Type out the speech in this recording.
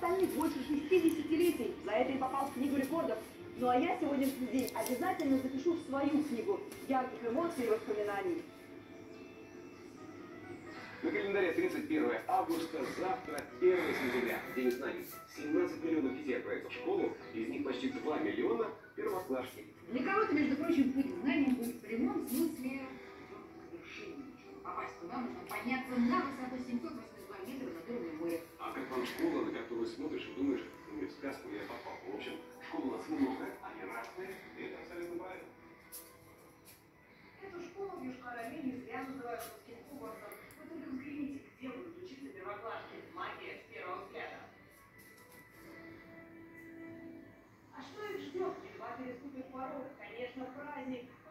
остальных больше 60 летий. За это и попал в книгу рекордов. Ну а я сегодняшний день обязательно запишу в свою книгу ярких эмоций и воспоминаний. На календаре 31 августа, завтра 1 сентября, День знаний. 17 миллионов детей отправятся в школу, из них почти 2 миллиона первоклашки. Для кого-то, между прочим, путь к знаниям будет в прямом смысле к вершине. Чтобы попасть туда, нужно подняться на высоту 782 метра над уровнем моря. А как вам школа, на которую смотришь и думаешь, ну, в сказку я попал. В общем, школа у нас много, они разные, и это абсолютно правильно. Эту школу в Йошкар-Оле не зря называют русским Хогвартсом. Вы только взгляните, где будут учиться первоклашки. Магия с первого взгляда. А что их ждет, едва переступит порог? Конечно, праздник.